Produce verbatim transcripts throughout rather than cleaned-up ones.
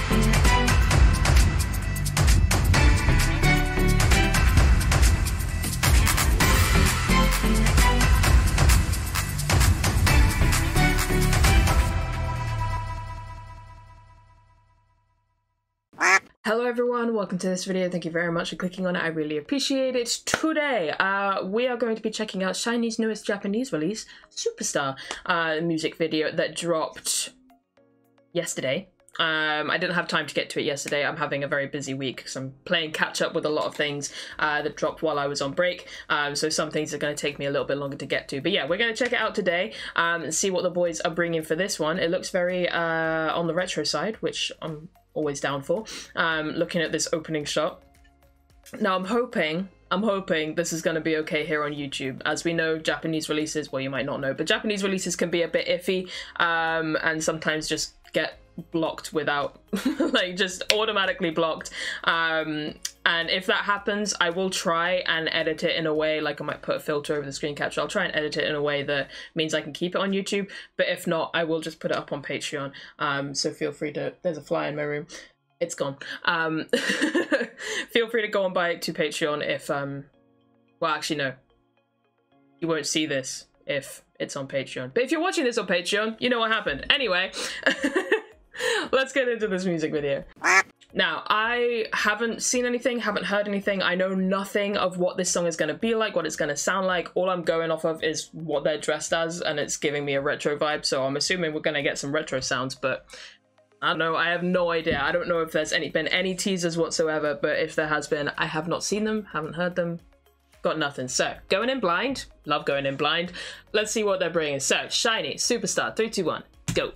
Hello everyone, welcome to this video. Thank you very much for clicking on it. I really appreciate it. Today, uh, we are going to be checking out SHINEE's newest Japanese release, Superstar, uh, music video that dropped yesterday. Um, I didn't have time to get to it yesterday. I'm having a very busy week because I'm playing catch up with a lot of things uh, that dropped while I was on break. Um, so some things are going to take me a little bit longer to get to. But yeah, we're going to check it out today um, and see what the boys are bringing for this one. It looks very uh, on the retro side, which I'm always down for. Um, looking at this opening shot. Now I'm hoping, I'm hoping this is going to be okay here on YouTube. As we know, Japanese releases, well you might not know, but Japanese releases can be a bit iffy um, and sometimes just get blocked without, like just automatically blocked. Um, and if that happens, I will try and edit it in a way, like I might put a filter over the screen capture. I'll try and edit it in a way that means I can keep it on YouTube. But if not, I will just put it up on Patreon. Um, so feel free to, there's a fly in my room. It's gone. Um, feel free to go and buy it to Patreon if, um, well, actually, no. You won't see this if it's on Patreon. But if you're watching this on Patreon, you know what happened. Anyway, let's get into this music video. Now, I haven't seen anything, haven't heard anything. I know nothing of what this song is going to be like, what it's going to sound like. All I'm going off of is what they're dressed as, and it's giving me a retro vibe. So I'm assuming we're going to get some retro sounds, but I don't know. I have no idea. I don't know if there's any been any teasers whatsoever, but if there has been, I have not seen them, haven't heard them, got nothing. So going in blind, love going in blind. Let's see what they're bringing. So SHINEE, Superstar, three, two, one, go.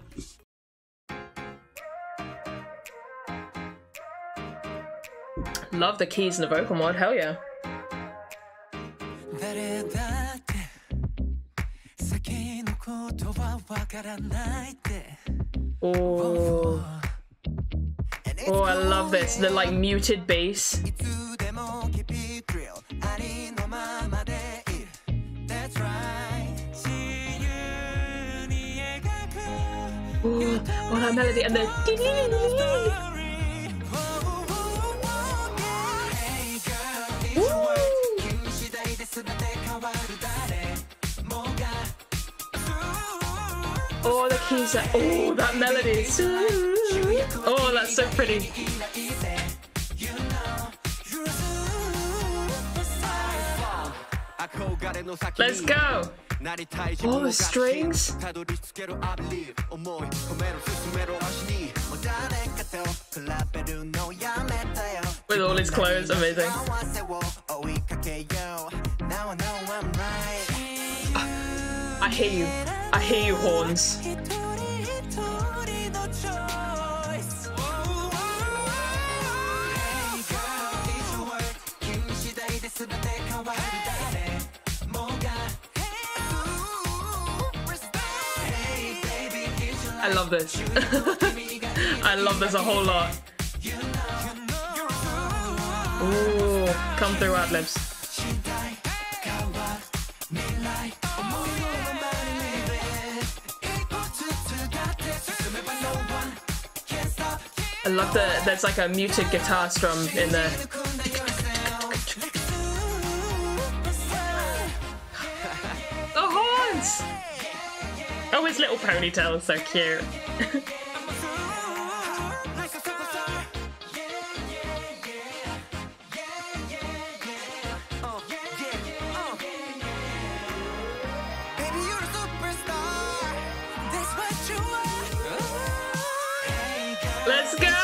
Love the keys in the vocal mod, hell yeah. Oh, oh, I love this. The like muted bass. Ooh, oh, that melody and the oh, the keys are, oh, that melody. Oh, that's so pretty. Let's go. All the strings. With all his clothes, amazing. I hear you. I hear you, horns. I love this. I love this a whole lot. Ooh, come through ad-libs. I love the, there's like a muted guitar strum in there. The horns! Oh, his little ponytail is so cute. Let's go!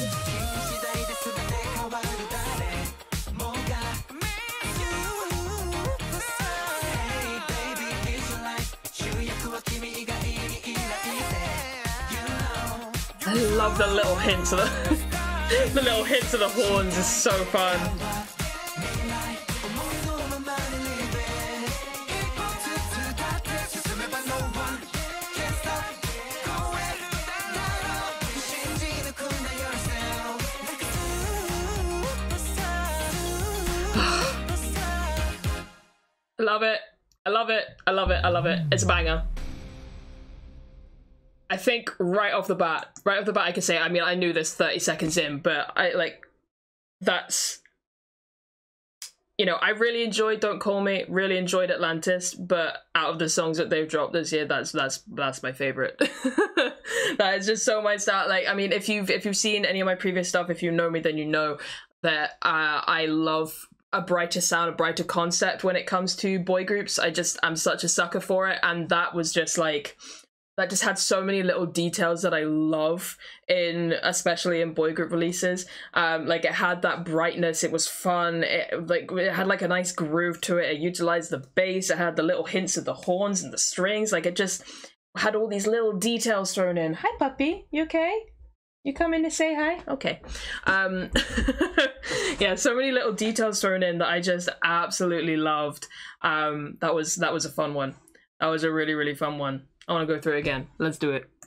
I love the little hints of the the little hints of the horns is so fun. I love it. I love it. I love it. I love it. It's a banger. I think right off the bat, right off the bat, I can say, I mean, I knew this thirty seconds in, but I like, that's, you know, I really enjoyed Don't Call Me, really enjoyed Atlantis, but out of the songs that they've dropped this year, that's that's that's my favorite. That is just so my style. Like, I mean, if you've if you've seen any of my previous stuff, if you know me, then you know that uh, I love a brighter sound, a brighter concept when it comes to boy groups. I just, I'm such a sucker for it, and that was just like, that just had so many little details that I love in, especially in boy group releases. Um, like it had that brightness, it was fun, it, like, it had like a nice groove to it, it utilized the bass, it had the little hints of the horns and the strings, like it just had all these little details thrown in. Hi puppy, you okay? You come in to say hi? Okay. Um, yeah, so many little details thrown in that I just absolutely loved. Um, that was, that was a fun one. That was a really, really fun one. I want to go through it again. Let's do it.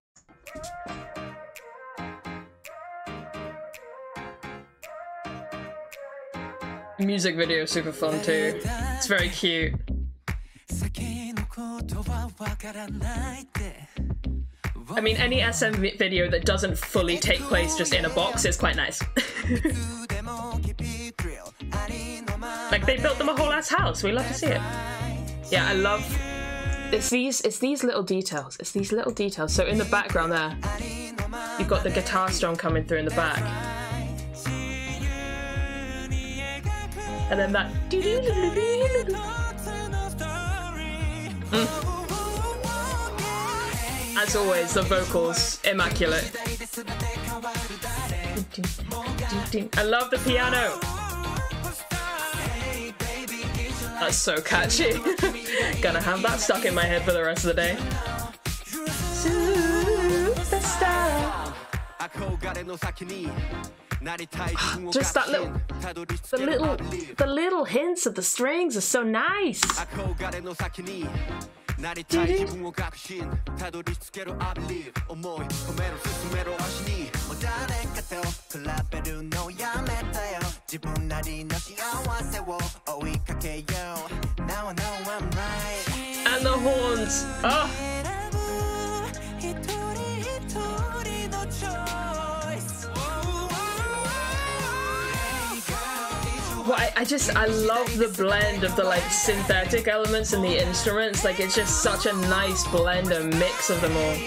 The music video is super fun too. It's very cute. I mean, any S M video that doesn't fully take place just in a box is quite nice. Like, they built them a whole ass house. We love to see it. Yeah, I love... It's these, it's these little details. It's these little details. So in the background there, you've got the guitar strum coming through in the back. And then that... Mm. As always, the vocals, immaculate. I love the piano. That's so catchy. Gonna have that stuck in my head for the rest of the day. Superstar. Just that little, the little, the little hints of the strings are so nice. And the horns. Oh. Well, I, I just, I love the blend of the like synthetic elements and the instruments. Like, it's just such a nice blend and mix of them all.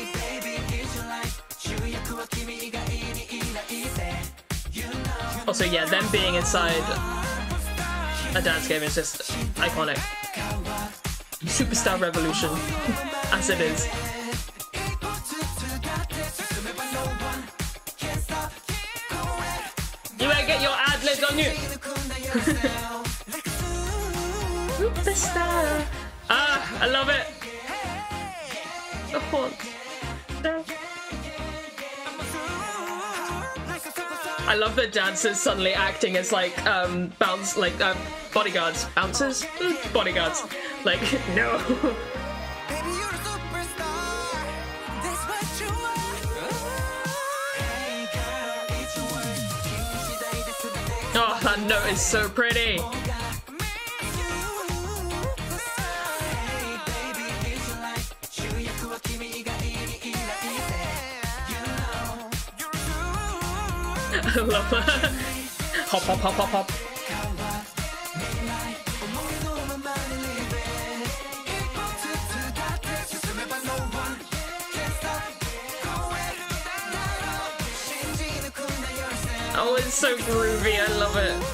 Also, yeah, them being inside a dance game is just iconic. Superstar revolution, as it is. You better get your ad-libs on you. Superstar. Ah, I love it. The horns. I love that dancers suddenly acting as like um bounce like uh, bodyguards. Bouncers? Mm, bodyguards. Like, no. Oh, that note is so pretty. I love that. Hop, hop, hop, hop, hop. Oh, it's so groovy. I love it.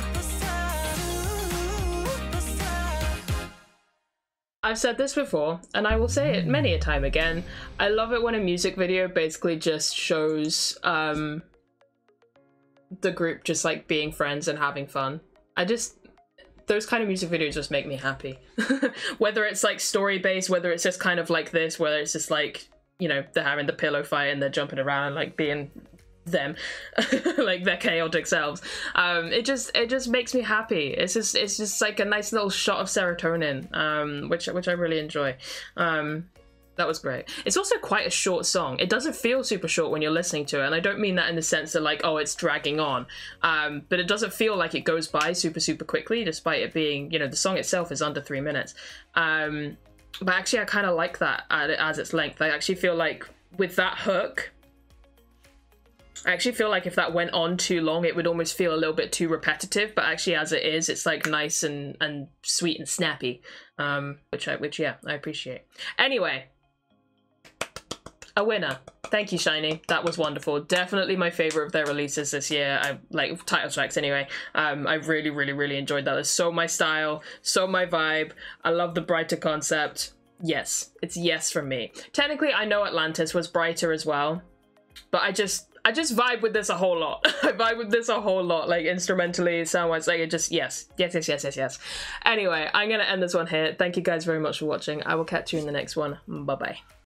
I've said this before, and I will say it many a time again. I love it when a music video basically just shows um, the group just like being friends and having fun. I just, those kind of music videos just make me happy. Whether it's like story based, whether it's just kind of like this, whether it's just like, you know, they're having the pillow fight and they're jumping around and like being them, like their chaotic selves. Um, it just it just makes me happy. It's just it's just like a nice little shot of serotonin, um, which which I really enjoy. Um, that was great. It's also quite a short song. It doesn't feel super short when you're listening to it, and I don't mean that in the sense that like, oh, it's dragging on, um, but it doesn't feel like it goes by super super quickly, despite it being, you know, the song itself is under three minutes. Um, but actually, I kind of like that as its length. I actually feel like with that hook, I actually feel like if that went on too long, it would almost feel a little bit too repetitive, but actually as it is, it's like nice and, and sweet and snappy, um, which, I, which yeah, I appreciate. Anyway, a winner. Thank you, SHINEE. That was wonderful. Definitely my favorite of their releases this year. I like title tracks anyway. Um, I really, really, really enjoyed that. It's so my style, so my vibe. I love the brighter concept. Yes, it's yes from me. Technically, I know Atlantis was brighter as well, but I just, I just vibe with this a whole lot. I vibe with this a whole lot, like instrumentally, sound-wise, like it just, yes, yes, yes, yes, yes, yes. Anyway, I'm gonna end this one here. Thank you guys very much for watching. I will catch you in the next one. Bye-bye.